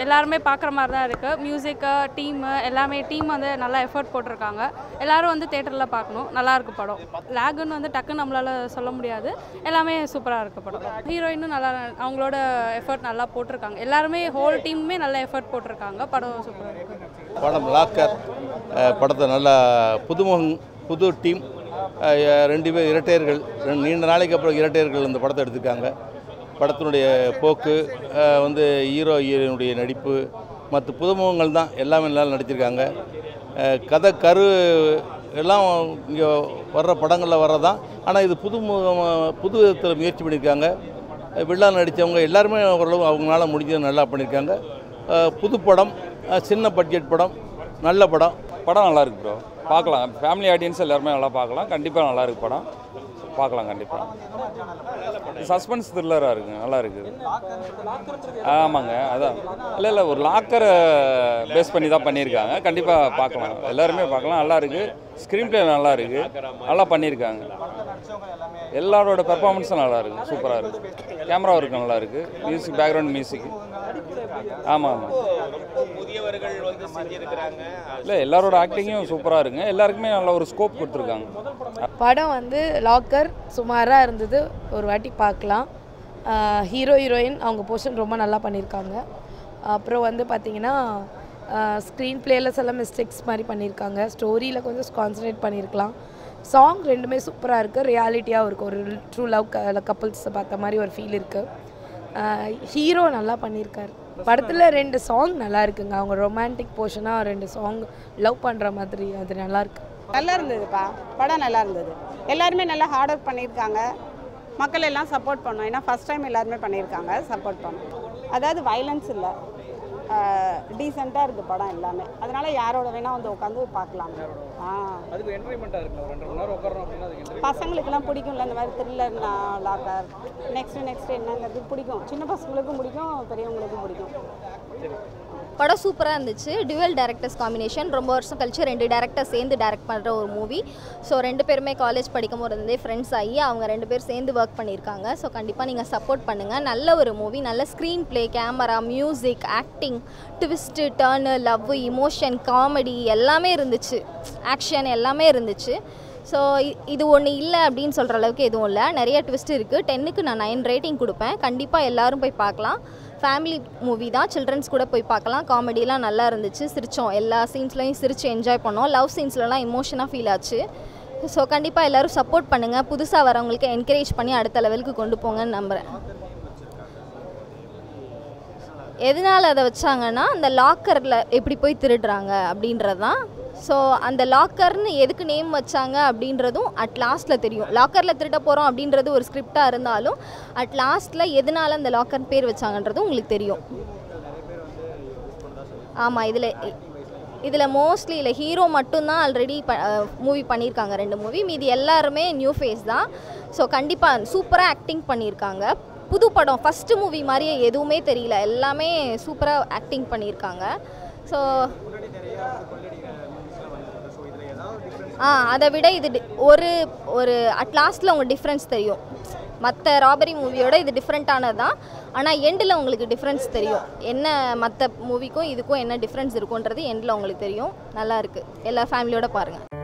எல்லாருமே பார்க்குற மாதிரி தான் இருக்குது. மியூசிக்கு டீமு எல்லாமே டீம் வந்து நல்லா எஃபர்ட் போட்டிருக்காங்க. எல்லோரும் வந்து தேட்டரில் பார்க்கணும். நல்லாயிருக்கு படம். லேகுன்னு வந்து டக்குன்னு நம்மளால் சொல்ல முடியாது. எல்லாமே சூப்பராக இருக்குது படம். ஹீரோயினும் நல்லா அவங்களோட எஃபர்ட் நல்லா போட்டிருக்காங்க. எல்லாருமே ஹோல் டீமுமே நல்லா எஃபர்ட் போட்டிருக்காங்க. படம் சூப்பராக இருக்குது. படம் லாக்கர் படத்தை நல்லா புது டீம் 2 பேர் இரட்டையர்கள் நீண்ட நாளைக்கு அப்புறம் இரட்டையர்கள் இந்த படத்தை எடுத்திருக்காங்க. படத்தினுடைய போக்கு வந்து ஹீரோயினுடைய நடிப்பு மற்ற புதுமுகங்கள் தான் எல்லாமே நல்லா நடிச்சிருக்காங்க. கதை கரு எல்லாம் இங்கே வர்ற படங்களில் வர்றதான். ஆனால் இது புது விதத்தில் முயற்சி பண்ணியிருக்காங்க. வில்லா நடித்தவங்க எல்லாருமே ஓரளவு அவங்களால முடிஞ்சது நல்லா பண்ணியிருக்காங்க. புது படம், சின்ன பட்ஜெட் படம், நல்ல படம். படம் நல்லா இருக்கு ப்ரோ, பார்க்கலாம். ஃபேமிலி ஆடியன்ஸ் எல்லாருமே நல்லா பார்க்கலாம். கண்டிப்பாக நல்லா இருக்கு படம், பார்க்கலாம் கண்டிப்பாக. சஸ்பென்ஸ் த்ரில்லராக இருக்குது, நல்லா இருக்குது. ஆமாங்க, அதான் இல்லை ஒரு லாக்கரை பேஸ் பண்ணி தான் பண்ணியிருக்காங்க. கண்டிப்பாக பார்க்கலாம், எல்லாருமே பார்க்கலாம். நல்லா இருக்குது. ஸ்க்ரீன் பிளே நல்லா இருக்குது, நல்லா பண்ணியிருக்காங்க. எல்லாரோட பெர்ஃபார்மன்ஸும் நல்லா இருக்குது, சூப்பராக இருக்குது. கேமரா ஒர்க்கு நல்லா இருக்குது. Music, background music. ஆமாம் இல்லை, எல்லாரோட ஆக்டிங்கும் சூப்பராக இருக்குங்க. எல்லாருக்குமே நல்ல ஒரு ஸ்கோப் கொடுத்துருக்காங்க. படம் வந்து லாக்கர் சுமாராக இருந்தது, ஒரு வாட்டி பார்க்கலாம். ஹீரோ ஹீரோயின் அவங்க போர்ஷன் ரொம்ப நல்லா பண்ணியிருக்காங்க. அப்புறம் வந்து பார்த்திங்கன்னா ஸ்க்ரீன் பிளேயில் சில மிஸ்டேக்ஸ் மாதிரி பண்ணியிருக்காங்க. ஸ்டோரியில் கொஞ்சம் கான்சன்ட்ரேட் பண்ணியிருக்கலாம். சாங் ரெண்டுமே சூப்பராக இருக்குது, ரியாலிட்டியாகவும் இருக்குது. ஒரு ட்ரூ லவ் கப்புள்ஸை பார்த்த மாதிரி ஒரு ஃபீல் இருக்குது. ஹீரோ நல்லா பண்ணியிருக்காரு. படத்தில் 2 சாங் நல்லா இருக்குங்க. அவங்க ரொமான்டிக் போர்ஷனாக 2 சாங் லவ் பண்ணுற மாதிரி, அது நல்லாயிருக்கு. நல்லா இருந்ததுப்பா, படம் நல்லா இருந்தது. எல்லாருமே நல்லா ஹார்ட் ஒர்க் பண்ணியிருக்காங்க. மக்கள் எல்லாம் சப்போர்ட் பண்ணோம். ஏன்னா ஃபஸ்ட் டைம் எல்லாருமே பண்ணியிருக்காங்க, சப்போர்ட் பண்ணோம். அதாவது வயலன்ஸ் இல்லை, டீசெண்டாக இருக்குது படம் எல்லாமே. அதனால் யாரோட வேணால் வந்து உட்காந்து பார்க்கலாம். அதுக்கு என்டர்டைன்மெண்ட்டாக இருக்குல்ல, ஒரு 2 மணி நேரம் உட்காரணும் அப்படின்னா பசங்களுக்கெல்லாம் பிடிக்கும்ல இந்த மாதிரி த்ரில்லர்னா, லாக்கர் நெக்ஸ்ட்டு என்னங்கிறது பிடிக்கும். சின்ன பசங்களுக்கும் பிடிக்கும், பெரியவங்களுக்கும் பிடிக்கும். படம் சூப்பராக இருந்துச்சு. Dual directors combination. ரொம்ப வருஷம் கழிச்சு 2 டேரக்டர் சேர்ந்து டேரக்ட் பண்ணுற ஒரு மூவி. ஸோ 2 பேருமே காலேஜ் படிக்கும் போது இருந்தே ஃப்ரெண்ட்ஸ் ஆகி அவங்க 2 பேர் சேர்ந்து ஒர்க் பண்ணியிருக்காங்க. ஸோ கண்டிப்பாக நீங்கள் சப்போர்ட் பண்ணுங்கள். நல்ல ஒரு மூவி, நல்ல screenplay, camera, music, acting, twist, turn, love, emotion, comedy எல்லாமே இருந்துச்சு. ஆக்ஷன் எல்லாமே இருந்துச்சு. ஸோ இது ஒன்று இல்லை அப்படின்னு சொல்கிற அளவுக்கு எதுவும் இல்லை. நிறைய ட்விஸ்ட் இருக்குது. 10க்கு நான் 9 ரேட்டிங் கொடுப்பேன். கண்டிப்பாக எல்லோரும் போய் பார்க்கலாம். ஃபேமிலி மூவி தான், சில்ட்ரன்ஸ் கூட போய் பார்க்கலாம். காமெடியெலாம் நல்லா இருந்துச்சு, சிரித்தோம். எல்லா சீன்ஸ்லையும் சிரித்து என்ஜாய் பண்ணோம். லவ் சீன்ஸ்லலாம் எமோஷனாக ஃபீல் ஆச்சு. ஸோ கண்டிப்பாக எல்லோரும் சப்போர்ட் பண்ணுங்கள். புதுசாக வரவங்களுக்கு என்கரேஜ் பண்ணி அடுத்த லெவலுக்கு கொண்டு போங்கன்னு நம்புகிறேன். எதனால் அதை வச்சாங்கன்னா, அந்த லாக்கரில் எப்படி போய் திருடுறாங்க அப்படின்றது தான். ஸோ அந்த லாக்கர்னு எதுக்கு நேம் வச்சாங்க அப்படின்றதும் அட் லாஸ்ட்டில் தெரியும். லாக்கரில் திருட போகிறோம் அப்படின்றது ஒரு ஸ்கிரிப்டாக இருந்தாலும் அட் லாஸ்ட்டில் எதனால் அந்த லாக்கர் பேர் வச்சாங்கன்றதும் உங்களுக்கு தெரியும். ஆமாம், இதில் மோஸ்ட்லி இல்லை, ஹீரோ மட்டும்தான் ஆல்ரெடி மூவி பண்ணியிருக்காங்க, 2 மூவி. மீதி எல்லாருமே நியூ ஃபேஸ் தான். ஸோ கண்டிப்பாக சூப்பராக ஆக்டிங் பண்ணியிருக்காங்க. புது படம், ஃபஸ்ட்டு மூவி மாதிரியே எதுவுமே தெரியல, எல்லாமே சூப்பராக ஆக்டிங் பண்ணியிருக்காங்க. ஸோ அதை விட இது ஒரு அட் லாஸ்ட்டில் உங்களுக்கு டிஃப்ரென்ஸ் தெரியும். மற்ற ராபரி மூவியோட இது டிஃப்ரெண்ட்டானது தான். ஆனால் எண்டில் உங்களுக்கு டிஃப்ரென்ஸ் தெரியும். என்ன மற்ற மூவிக்கும் இதுக்கும் என்ன டிஃப்ரென்ஸ் இருக்குன்றது எண்டில் உங்களுக்கு தெரியும். நல்லாயிருக்கு. எல்லா ஃபேமிலியோடு பாருங்கள்.